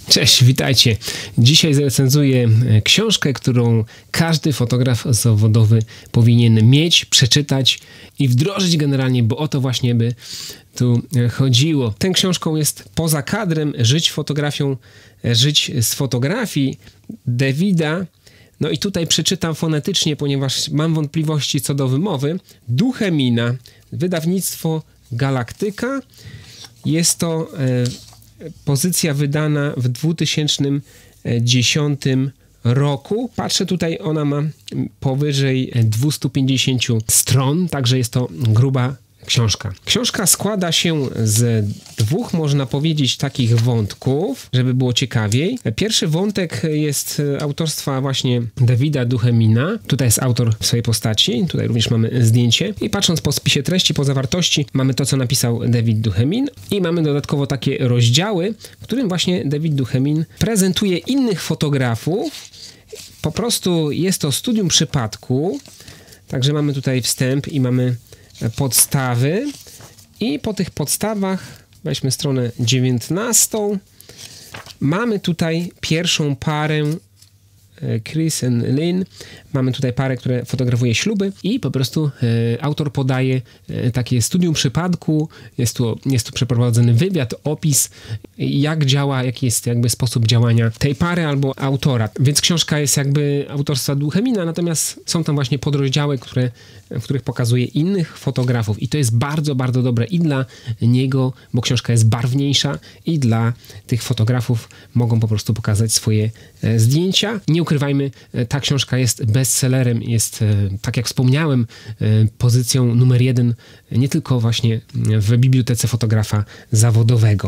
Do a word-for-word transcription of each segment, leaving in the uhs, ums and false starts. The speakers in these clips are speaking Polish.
Cześć, witajcie. Dzisiaj zrecenzuję książkę, którą każdy fotograf zawodowy powinien mieć, przeczytać i wdrożyć generalnie, bo o to właśnie by tu chodziło. Tą książką jest Poza kadrem, żyć fotografią, żyć z fotografii Davida. No i tutaj przeczytam fonetycznie, ponieważ mam wątpliwości co do wymowy. Duhemina, wydawnictwo Galaktyka. Jest to e, pozycja wydana w dwa tysiące dziesiątym roku. Patrzę tutaj, ona ma powyżej dwieście pięćdziesiąt stron, także jest to gruba książka. Książka składa się z dwóch, można powiedzieć, takich wątków, żeby było ciekawiej. Pierwszy wątek jest autorstwa właśnie Davida Duhemina. Tutaj jest autor w swojej postaci, tutaj również mamy zdjęcie. I patrząc po spisie treści, po zawartości, mamy to, co napisał David Duchemin i mamy dodatkowo takie rozdziały, w którym właśnie David Duchemin prezentuje innych fotografów. Po prostu jest to studium przypadku, także mamy tutaj wstęp i mamy podstawy i po tych podstawach, weźmy stronę dziewiętnastą, mamy tutaj pierwszą parę Chris and Lynn. Mamy tutaj parę, które fotografuje śluby i po prostu e, autor podaje e, takie studium przypadku. Jest tu, jest tu przeprowadzony wywiad, opis, jak działa, jaki jest jakby sposób działania tej pary albo autora. Więc książka jest jakby autorstwa Duchemina, natomiast są tam właśnie podrozdziały, które, w których pokazuje innych fotografów i to jest bardzo, bardzo dobre i dla niego, bo książka jest barwniejsza i dla tych fotografów mogą po prostu pokazać swoje e, zdjęcia. Nie ukrywajmy, ta książka jest bestsellerem, jest, tak jak wspomniałem, pozycją numer jeden nie tylko właśnie w bibliotece fotografa zawodowego.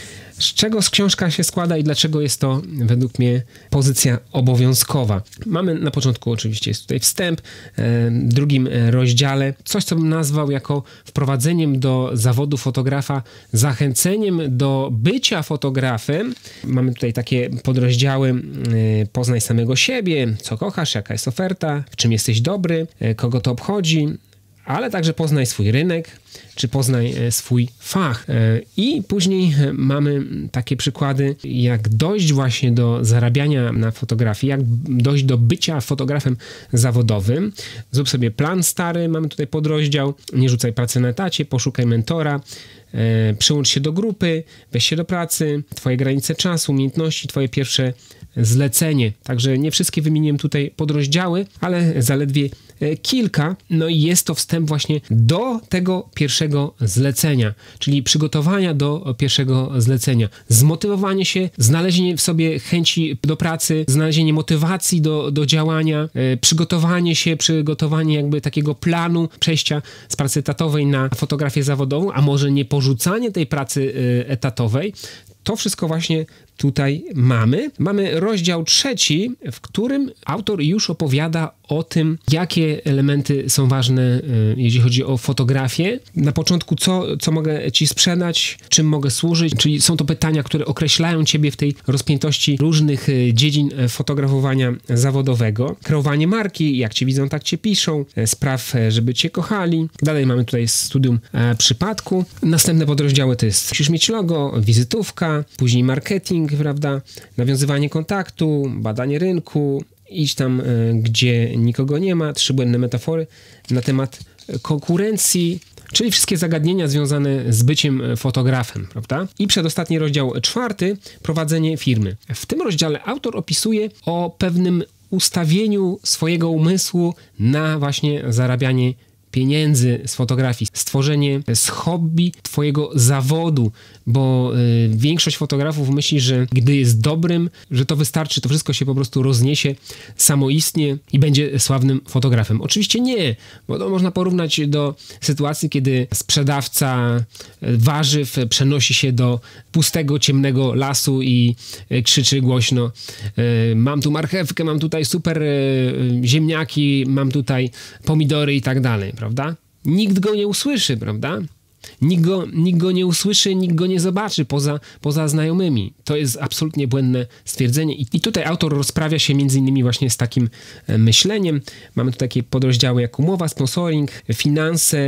Z czego książka się składa i dlaczego jest to według mnie pozycja obowiązkowa? Mamy na początku oczywiście jest tutaj wstęp, w drugim rozdziale coś, co bym nazwał jako wprowadzeniem do zawodu fotografa, zachęceniem do bycia fotografem. Mamy tutaj takie podrozdziały: poznaj samego siebie, co kochasz, jaka jest oferta, w czym jesteś dobry, kogo to obchodzi, ale także poznaj swój rynek, czy poznaj swój fach. I później mamy takie przykłady, jak dojść właśnie do zarabiania na fotografii, jak dojść do bycia fotografem zawodowym. Zrób sobie plan stary, mamy tutaj podrozdział, nie rzucaj pracy na etacie, poszukaj mentora, e, przyłącz się do grupy, weź się do pracy, twoje granice czasu, umiejętności, twoje pierwsze zlecenie. Także nie wszystkie wymieniłem tutaj podrozdziały, ale zaledwie kilka. No i jest to wstęp właśnie do tego pierwszego zlecenia, czyli przygotowania do pierwszego zlecenia. Zmotywowanie się, znalezienie w sobie chęci do pracy, znalezienie motywacji do, do działania, e, przygotowanie się, przygotowanie jakby takiego planu przejścia z pracy etatowej na fotografię zawodową, a może nie porzucanie tej pracy e, etatowej. To wszystko właśnie tutaj mamy. Mamy rozdział trzeci, w którym autor już opowiada o tym, jakie elementy są ważne, jeśli chodzi o fotografię. Na początku, co, co mogę ci sprzedać, czym mogę służyć, czyli są to pytania, które określają ciebie w tej rozpiętości różnych dziedzin fotografowania zawodowego. Kreowanie marki, jak cię widzą, tak cię piszą, spraw, żeby cię kochali. Dalej mamy tutaj studium e, przypadku. Następne podrozdziały to jest: musisz mieć logo, wizytówka, później marketing, prawda, nawiązywanie kontaktu, badanie rynku, idź tam, y, gdzie nikogo nie ma, trzy błędne metafory na temat konkurencji, czyli wszystkie zagadnienia związane z byciem fotografem, prawda? I przedostatni rozdział czwarty, prowadzenie firmy. W tym rozdziale autor opisuje o pewnym ustawieniu swojego umysłu na właśnie zarabianie pieniędzy z fotografii, stworzenie z hobby twojego zawodu, bo y, większość fotografów myśli, że gdy jest dobrym, że to wystarczy, to wszystko się po prostu rozniesie samoistnie i będzie sławnym fotografem. Oczywiście nie, bo to można porównać do sytuacji, kiedy sprzedawca warzyw przenosi się do pustego, ciemnego lasu i y, krzyczy głośno: y, mam tu marchewkę, mam tutaj super y, ziemniaki, mam tutaj pomidory i tak dalej, prawda? Nikt go nie usłyszy, prawda? Nikt go, nikt go nie usłyszy, nikt go nie zobaczy poza, poza znajomymi. To jest absolutnie błędne stwierdzenie. I, i tutaj autor rozprawia się między innymi właśnie z takim myśleniem. Mamy tu takie podrozdziały jak umowa, sponsoring, finanse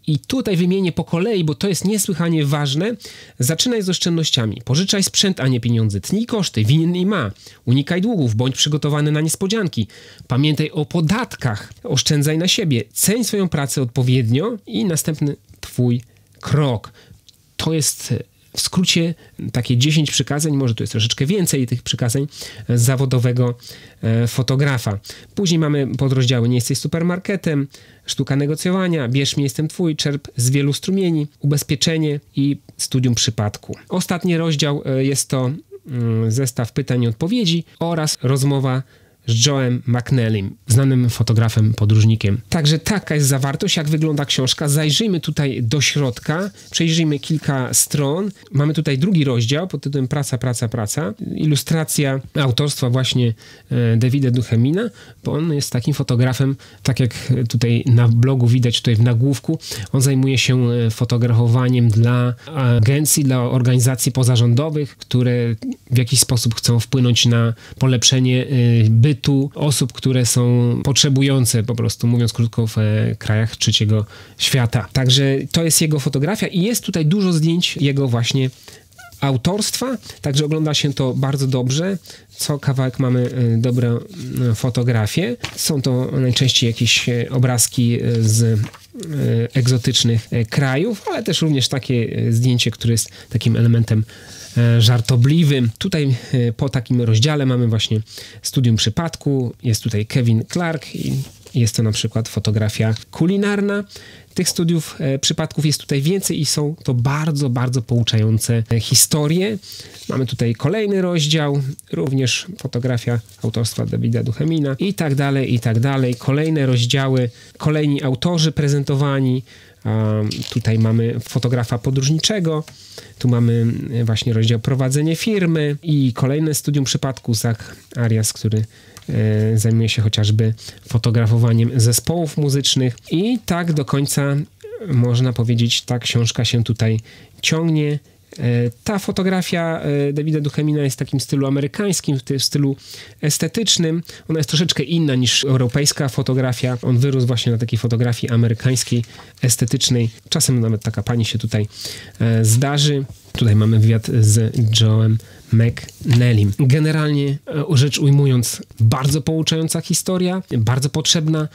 I tutaj wymienię po kolei, bo to jest niesłychanie ważne. Zaczynaj z oszczędnościami. Pożyczaj sprzęt, a nie pieniądze. Tnij koszty, winien i ma. Unikaj długów, bądź przygotowany na niespodzianki. Pamiętaj o podatkach. Oszczędzaj na siebie. Ceń swoją pracę odpowiednio i następny twój krok. To jest w skrócie takie dziesięć przykazań, może tu jest troszeczkę więcej tych przykazań zawodowego fotografa. Później mamy podrozdziały: nie jesteś supermarketem, sztuka negocjowania, bierz mnie, jestem twój, czerp z wielu strumieni, ubezpieczenie i studium przypadku. Ostatni rozdział jest to zestaw pytań i odpowiedzi oraz rozmowa z Joe'em McNeilym, znanym fotografem, podróżnikiem. Także taka jest zawartość, jak wygląda książka. Zajrzyjmy tutaj do środka, przejrzyjmy kilka stron. Mamy tutaj drugi rozdział pod tytułem Praca, praca, praca. Ilustracja autorstwa właśnie Davida Duchemina, bo on jest takim fotografem, tak jak tutaj na blogu widać, tutaj w nagłówku, on zajmuje się fotografowaniem dla agencji, dla organizacji pozarządowych, które w jakiś sposób chcą wpłynąć na polepszenie bytu osób, które są potrzebujące, po prostu mówiąc krótko, w krajach trzeciego świata. Także to jest jego fotografia i jest tutaj dużo zdjęć jego właśnie autorstwa, także ogląda się to bardzo dobrze. Co kawałek mamy dobre fotografie. Są to najczęściej jakieś obrazki z egzotycznych krajów, ale też również takie zdjęcie, które jest takim elementem żartobliwym. Tutaj po takim rozdziale mamy właśnie studium przypadku, jest tutaj Kevin Clark i jest to na przykład fotografia kulinarna. Tych studiów e, przypadków jest tutaj więcej i są to bardzo, bardzo pouczające historie. Mamy tutaj kolejny rozdział, również fotografia autorstwa Davida Duchemina i tak dalej, i tak dalej. Kolejne rozdziały, kolejni autorzy prezentowani. Um, tutaj mamy fotografa podróżniczego, tu mamy właśnie rozdział prowadzenie firmy i kolejne studium przypadku Zach Arias, który e, zajmuje się chociażby fotografowaniem zespołów muzycznych i tak do końca można powiedzieć, ta książka się tutaj ciągnie. Ta fotografia Davida Duchemina jest w takim stylu amerykańskim, w stylu estetycznym. Ona jest troszeczkę inna niż europejska fotografia. On wyrósł właśnie na takiej fotografii amerykańskiej, estetycznej. Czasem nawet taka pani się tutaj zdarzy. Tutaj mamy wywiad z Joe'em McNeilym. Generalnie rzecz ujmując, bardzo pouczająca historia, bardzo potrzebna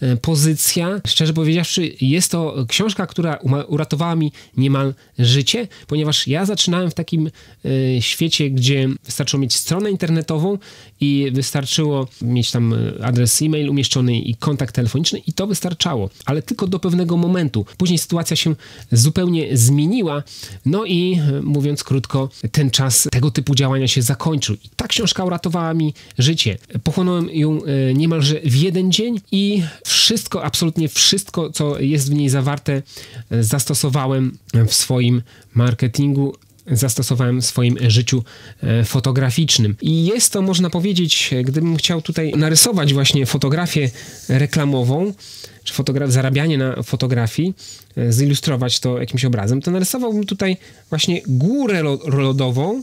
pozycja. Szczerze powiedziawszy, jest to książka, która uratowała mi niemal życie, ponieważ ja zaczynałem w takim y, świecie, gdzie wystarczyło mieć stronę internetową i wystarczyło mieć tam adres e-mail umieszczony i kontakt telefoniczny i to wystarczało, ale tylko do pewnego momentu. Później sytuacja się zupełnie zmieniła, no i mówiąc krótko, ten czas tego typu działania się zakończył. I ta książka uratowała mi życie. Pochłonąłem ją y, niemalże w jeden dzień i wszystko, absolutnie wszystko, co jest w niej zawarte, zastosowałem w swoim marketingu, zastosowałem w swoim życiu fotograficznym. I jest to, można powiedzieć, gdybym chciał tutaj narysować właśnie fotografię reklamową, czy fotograf, zarabianie na fotografii, zilustrować to jakimś obrazem, to narysowałbym tutaj właśnie górę lodową.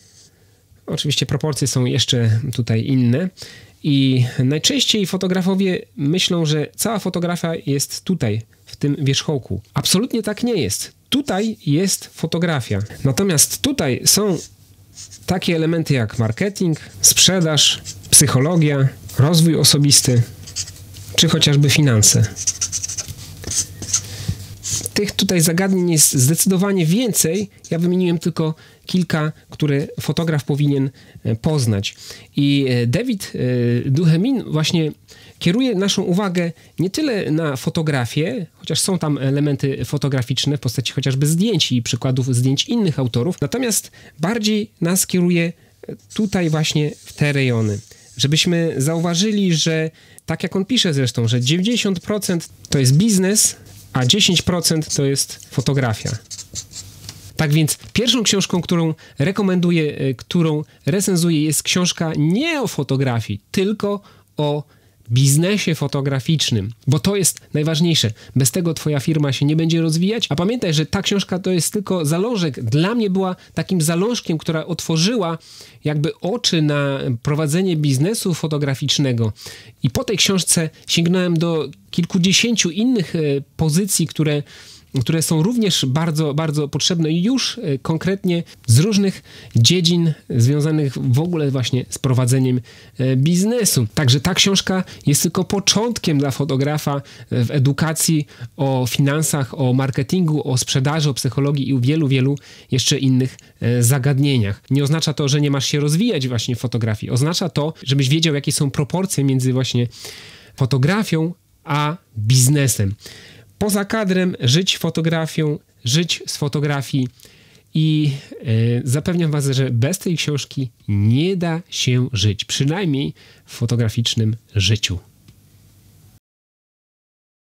Oczywiście proporcje są jeszcze tutaj inne. I najczęściej fotografowie myślą, że cała fotografia jest tutaj, w tym wierzchołku. Absolutnie tak nie jest. Tutaj jest fotografia. Natomiast tutaj są takie elementy jak marketing, sprzedaż, psychologia, rozwój osobisty, czy chociażby finanse. Tych tutaj zagadnień jest zdecydowanie więcej. Ja wymieniłem tylko kilka, które fotograf powinien poznać. I David Duchemin właśnie kieruje naszą uwagę nie tyle na fotografię, chociaż są tam elementy fotograficzne w postaci chociażby zdjęć i przykładów zdjęć innych autorów, natomiast bardziej nas kieruje tutaj właśnie w te rejony. Żebyśmy zauważyli, że tak jak on pisze zresztą, że dziewięćdziesiąt procent to jest biznes, a dziesięć procent to jest fotografia. Tak więc pierwszą książką, którą rekomenduję, którą recenzuję, jest książka nie o fotografii, tylko o biznesie fotograficznym, bo to jest najważniejsze. Bez tego twoja firma się nie będzie rozwijać, a pamiętaj, że ta książka to jest tylko zalążek. Dla mnie była takim zalążkiem, która otworzyła jakby oczy na prowadzenie biznesu fotograficznego i po tej książce sięgnąłem do kilkudziesięciu innych pozycji, które które są również bardzo, bardzo potrzebne i już konkretnie z różnych dziedzin związanych w ogóle właśnie z prowadzeniem biznesu. Także ta książka jest tylko początkiem dla fotografa w edukacji o finansach, o marketingu, o sprzedaży, o psychologii i o wielu, wielu jeszcze innych zagadnieniach. Nie oznacza to, że nie masz się rozwijać właśnie w fotografii. Oznacza to, żebyś wiedział, jakie są proporcje między właśnie fotografią a biznesem. Poza kadrem żyć fotografią, żyć z fotografii i yy, zapewniam was, że bez tej książki nie da się żyć, przynajmniej w fotograficznym życiu.